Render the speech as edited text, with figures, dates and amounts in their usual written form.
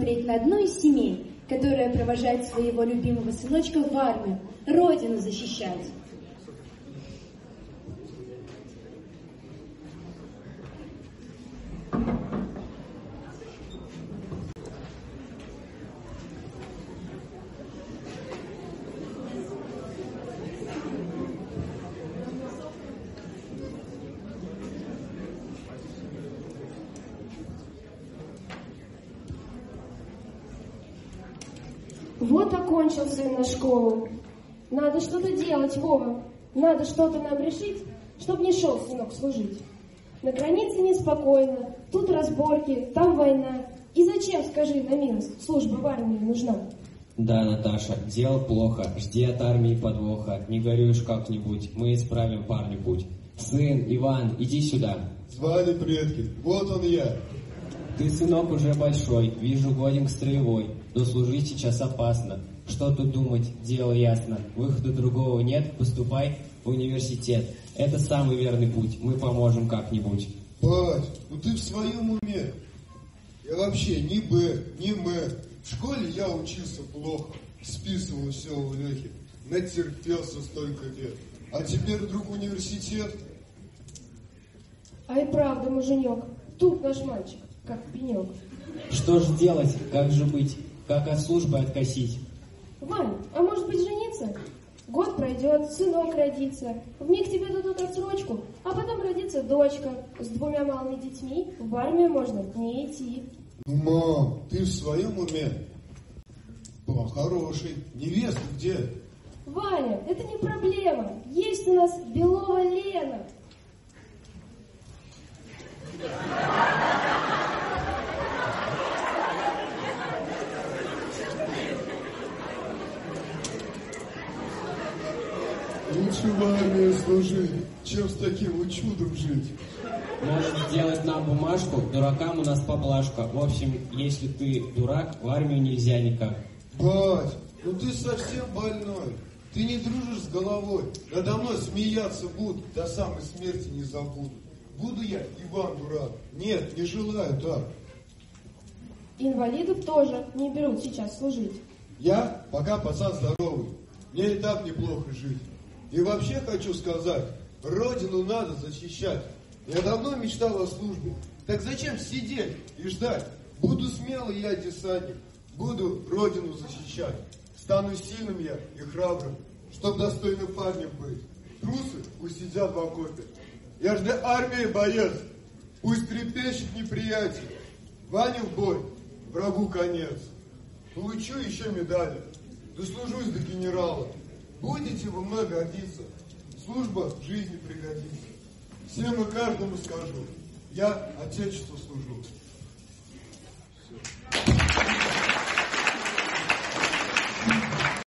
посмотреть на одну из семей, которая провожает своего любимого сыночка в армию, родину защищать. Вот окончил сын на школу. Надо что-то делать, Вова. Надо что-то нам решить, чтоб не шел сынок служить. На границе неспокойно, тут разборки, там война. И зачем, скажи на милость, служба в армии нужна? Да, Наташа, дело плохо, жди от армии подвоха. Не горюешь как-нибудь, мы исправим парню путь. Сын, Иван, иди сюда. Звали предки, вот он я. Ты, сынок, уже большой, вижу, годен к строевой, но служить сейчас опасно. Что тут думать, дело ясно. Выхода другого нет, поступай в университет. Это самый верный путь, мы поможем как-нибудь. Бать, ну ты в своем уме. Я вообще ни Б, ни М. В школе я учился плохо, списывал все у Лехи, натерпелся столько лет. А теперь вдруг университет. А и правда, муженек, тут наш мальчик, как пенек. Что же делать, как же быть, как от службы откосить? Вань, а может быть жениться? Год пройдет, сынок родится, вмиг тебе дадут отсрочку, а потом родится дочка. С 2 малыми детьми в армию можно не идти. Ну, мам, ты в своем уме? Ба, хороший. Невеста где? Ваня, это не проблема. Есть у нас Белова Лена. Лучше в армии служить, чем с таким вот чудом жить. Может сделать нам бумажку, дуракам у нас поблажка. В общем, если ты дурак, в армию нельзя никак. Бать, ну ты совсем больной. Ты не дружишь с головой. Надо мной смеяться будут, до самой смерти не забудут. Буду я, Иван, дурак? Нет, не желаю так. Инвалидов тоже не берут сейчас служить. Я пока пацан здоровый. Мне и так неплохо жить. И вообще хочу сказать, родину надо защищать. Я давно мечтал о службе. Так зачем сидеть и ждать? Буду смелый я десантник. Буду родину защищать. Стану сильным я и храбрым, чтоб достойным парнем быть. Трусы пусть сидят в окопе. Я ж для армии боец. Пусть трепещет неприятель. Ваню в бой, врагу конец. Получу еще медали. Дослужусь до генерала. Будете вы мной гордиться. Служба в жизни пригодится. Всем и каждому скажу. Я Отечеству служу.